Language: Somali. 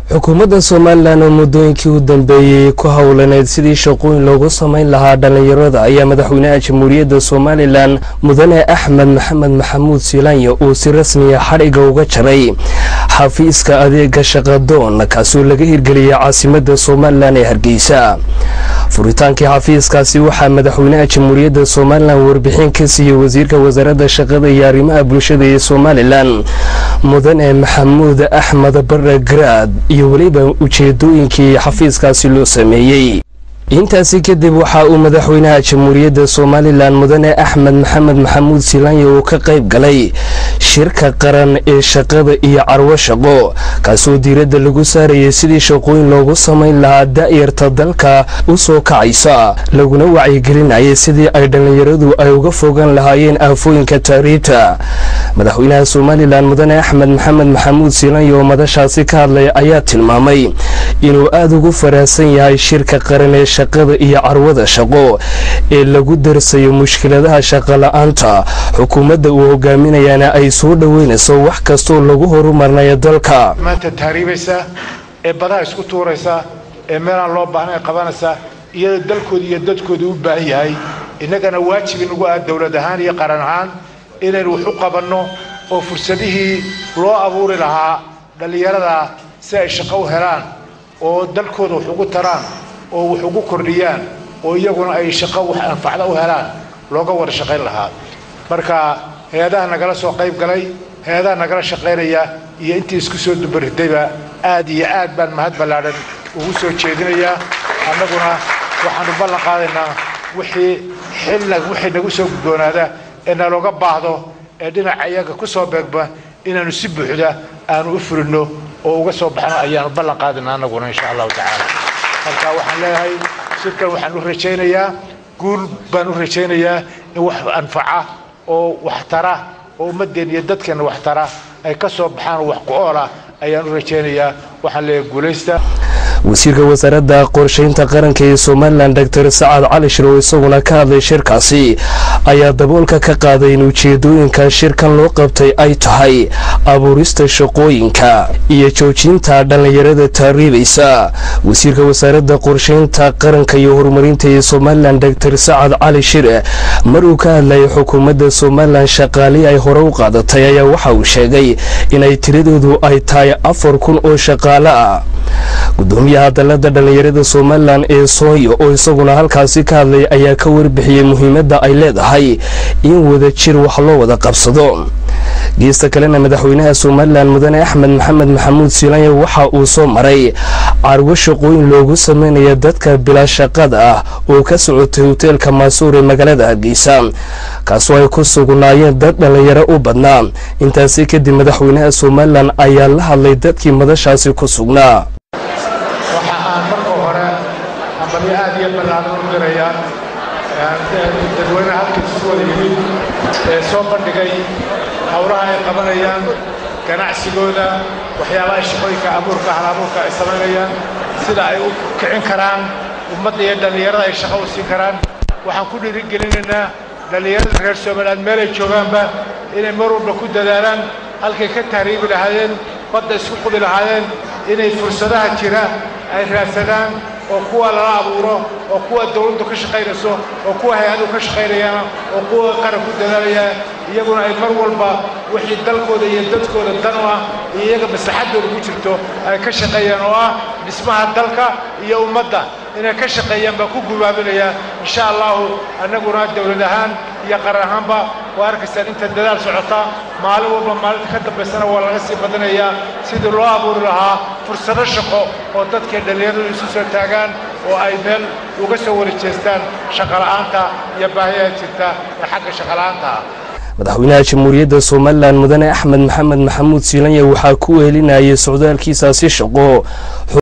xukuumadda Soomaaliland oo muddooyinkii u dambeeyay ku hawlaneyd sidii shaqooyin loogu sameyn lahaa dhalinyarada ayaa madaxweynaha Jamhuuriyadda Soomaaliland Mudane Axmed Maxamed Maxamuud Siilaanyo uu si rasmi ah xariga uga jaray xafiiska adeega shaqadoon kaasoo laga hirgeliyay caasimadda Soomaaliland ee Hargeysa. furitaankii xafiiskaasi waxaa madaxweynaha Jamhuuriyadda Soomaaliland warbixin ka siiyay wasiirka wasaaradda shaqada iyo arrimaha bulshada ee Soomaaliland Mudane Maxamuud Axmed Barre Garaad iyo waliba ujeedooyinkii xafiiskaasi loo sameeyay. intaasi kadib waxa uu madaxweynaha Jamhuuriyadda Soomaaliland Mudane Axmed Maxamed Maxamuud Siilaanyo ka qayb galay shirka qaran ee shaqada iyo carwo shaqo kaasoo diiradda lagu saarayay sidii shaqooyin loogu sameyn lahaa da'yarta dalka u soo kacaysa laguna wacyigelinayay sidii ay dhalinyaradu ay uga fogaan lahaayeen aafooyinka taariikhda. madaxweynaha Soomaaliland Mudane Axmed Maxamed Maxamuud Siilaanyo oo madashaasi ka hadlay ayaa tilmaamay inuu aad ugu faraxsan yahay shirka qaran ee shaqada iyo carwada shaqo ee lagu darsayo mushkiladaha shaqo la'aanta. xukuumadda uu hogaaminayana ay soo dhaweynayso wax kastoo lagu horumarinayo dalka. maanta taariibaysa ee badaa isku tuuraysa ee meelaan loo baahnay qabanaysa iyada dalkooda iyo dadkooda u baahan yahay innagana waajib inagu ah dawlad ahaan iyo qaran ahaan inaynu wax u qabanno oo fursadihii loo abuuri lahaa dhalinyarada si ay shaqo u helaan oo dalkooda wax ugu taraan oo wax ugu kordhiyaan oo iyaguna ay shaqo wax anfacda u helaan looga wada shaqayn lahaa. marka hay'adaha nagala soo qayb galay hay'adaha nagala shaqaynaya iyo intii isku soo dubaridayba aad iyo aad baan mahad ballaaran ugu soo jeedinayaa. annaguna waxaanu ballan qaadaynaa wixii nagu soo gudboonaada ee nalooga baahdo ee dhinaca iyaga ku soo beegba inaanu si buuxda aanu u fulino oo uga soo baxno ayaanu ballan qaadaynaa annaguna insha allahu tacaala. marka waxaan leeyahay shirkan waxaan u rajaynayaa guul baan u rajaynayaa in wax anfaca oo wax tara oo ummadeen iyo dadkeena wax tara ay ka soo baxaan wax ku oola ayaan u rajaynayaa. waxaan leeyahay guulaysta. wasiirka wasaaradda qorsheynta qaranka ee Soomaaliland Dr. Saad Cali Shiro isaguna ka hadlay shirkaasi ayaa daboolka ka qaaday in ujeedooyinka shirkan loo qabtay ay tahay abuurista shaqooyinka iyo joojinta dhalinyarada taariibaysa. wasiirka wasaaradda qorsheynta qaranka iyo horumarinta ee Soomaaliland Dr. Saad Cali Shiro maruu ka hadlay xukuumadda Soomaaliland shaqaale ay hore u qaadatay ayaa waxa uu sheegay inay tiradoodu ay tahay 4,000 oo shaqaale ah. gudoomiyaha dalada dhalinyarada Soomaaliland ee Sooyo oo isaguna halkaasi ka hadlay ayaa ka warbixiyay muhiimadda ay leedahay in wada jir wax loo wada qabsado. geesta kalena madaxweynaha Soomaaliland Mudane Axmed Maxamed Maxamuud Siilaanyo waxa uu soo maray carwo shaqooyin loogu sameeyo dadka bila shaqada ah oo ka socotay hoteelka Masuur ee magaalada Hargeysa kaasoo ay ku sugnaayeen dad dhalinyaro u badnaa. intaasi kadib madaxweynaha Soomaaliland ayaa la hadlay dadkii madashaasi ku sugnaa. aad iyo ballaaran u diraya dadweynaha halka soo yimid ee soo bandhigay hawlaha ay qabanayaan ganacsigooda waxyaabaha shaqooyinka abuurka hal-abuurka ay samaynayaan sida ay u kicin karaan ummadda iyo dhalinyarada ay shaqo u siin karaan. waxaan ku dhiirigelinaynaa dhalinyarada reer Soomaaliland meel ay joogaanba inay mar walba ku dadaalaan halkay ka tahriibi lahaayeen badda isku qubi lahaayeen inay fursadaha jira ay raadsadaan oo kuwa la abuuro oo kuwa dawladdu ka shaqaynayso oo kuwa hay'aduhu ka shaqaynayaan oo kuwa qaran ku dadaalaya iyaguna ay mar walba wixii dalkooda iyo dadkooda dan u ah iyaga maslaxadooda ku jirto ay ka shaqeeyaan oo ah dhismaha dalka iyo ummadda inay ka shaqeeyaan baa ku gubaabinaya insha allahu. annaguna dawlad ahaan iyo qaran ahaanba waa arkaysaan inta dadaal socota maalin walba maalinta ka dambaysana waa laga sii badanayaa sidii loo abuuri lahaa fursado shaqo oo dadka dhalinyaradu isu soo taagaan oo ay meel uga soo wareejeestaan shaqo la'aanta iyo baahiyaha jirta ee xagga shaqo la'aanta ah. madaxweynaha Jamhuuriyadda Soomaaliland Mudane Axmed Maxamed Maxamuud Siilaanyo waxaa ku weelinayay socdaalkiisaasi shaqo